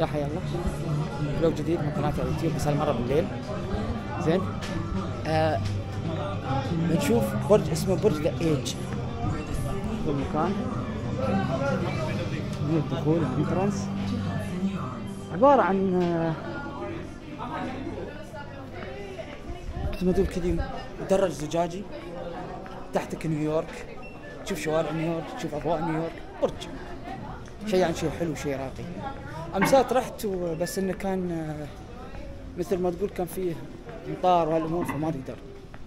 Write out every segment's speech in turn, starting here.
يا حيا الله، فلوق جديد من قناة اليوتيوب بس هالمرة بالليل. زين بنشوف برج اسمه برج ذا ايج في المكان. هنا الدخول الانترانس عبارة عن مثل ما تقول كذي مدرج زجاجي، تحتك نيويورك، تشوف شوارع نيويورك، تشوف اضواء نيويورك، برج شيء عن شيء حلو، شيء راقي. امسات رحت بس انه كان مثل ما تقول كان فيه مطار وهالامور فما نقدر.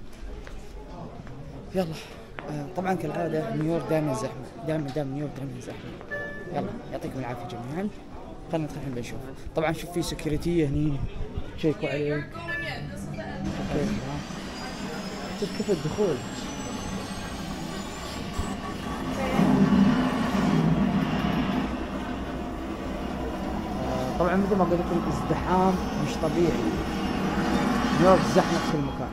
يلا طبعا كالعاده نيويورك دائما زحمه، دائما نيويورك دائما زحمه. يلا يعطيكم العافيه جميعا، خلينا ندخل بنشوف. طبعا شوف في سكيورتي هني شيكوا عليك. شوف كيف الدخول. طبعا مثل ما قلت لكم ازدحام مش طبيعي، نيويورك زحمه في كل مكان.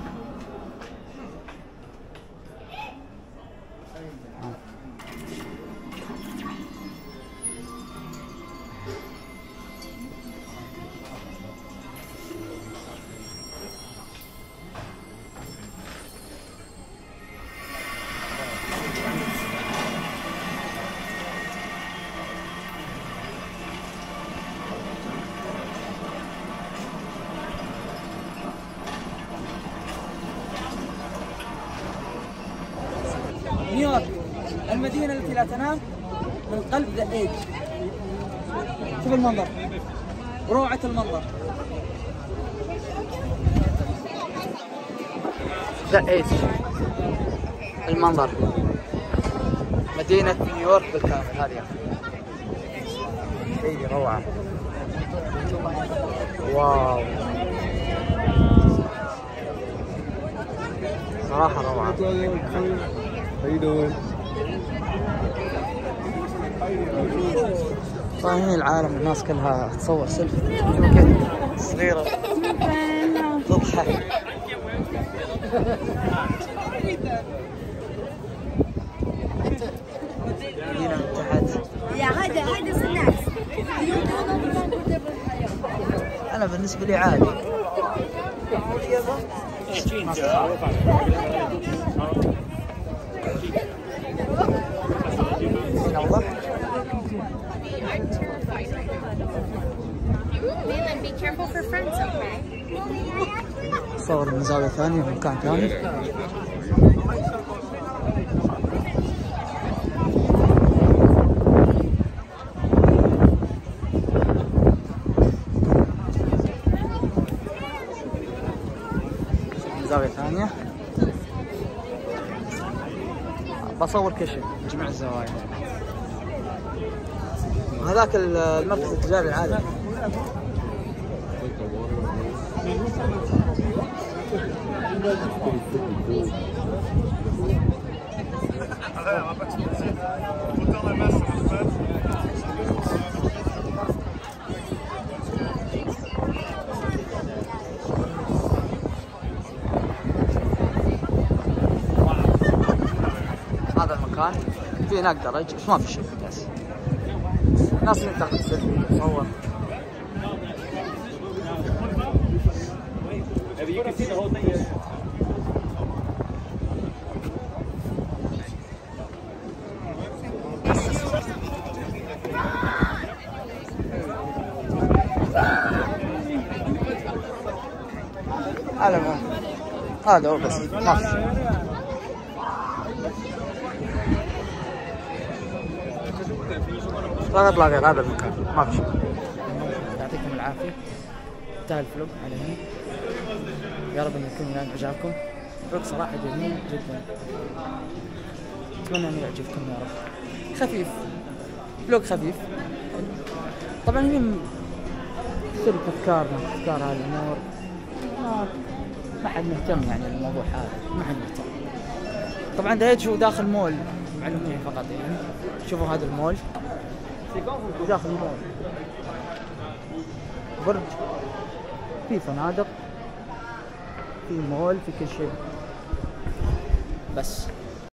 نيويورك المدينة التي لا تنام من قلب ذا ايج. شوف المنظر، روعة المنظر. ذا ايج المنظر، مدينة نيويورك بالكامل. هذه شيء روعة، واو صراحة روعة. طايحين العالم، الناس كلها تصور سيلفي صغيرة تضحك. مدينة من تحت. هذا سناكس. أنا بالنسبة لي عادي. صور من زاوية ثانية من مكان ثاني. من زاوية ثانية بصور كشف جميع الزوايا. وهذاك المركز التجاري العالمي. هذا المكان في هناك درج بس ما في شيء، بس ناس تاخذ سيلفي تصور. هذا هو بس ما في شيء. لا نطلع غير هذا المكان، ما في شيء. يعطيكم العافية، انتهى الفلوق على هنا. يا رب ان يكون ينال اعجابكم. فلوق صراحة جميل جدا، اتمنى انه يعجبكم يا رب. خفيف، فلوق خفيف. طبعا هي تصير افكار هذه الامور، ما حد مهتم يعني الموضوع هذا، ما حد مهتم. طبعا ذا ايج هو داخل مول معلومية فقط يعني. شوفوا هذا المول، داخل المول برج، في فنادق، في مول، في كل شيء بس.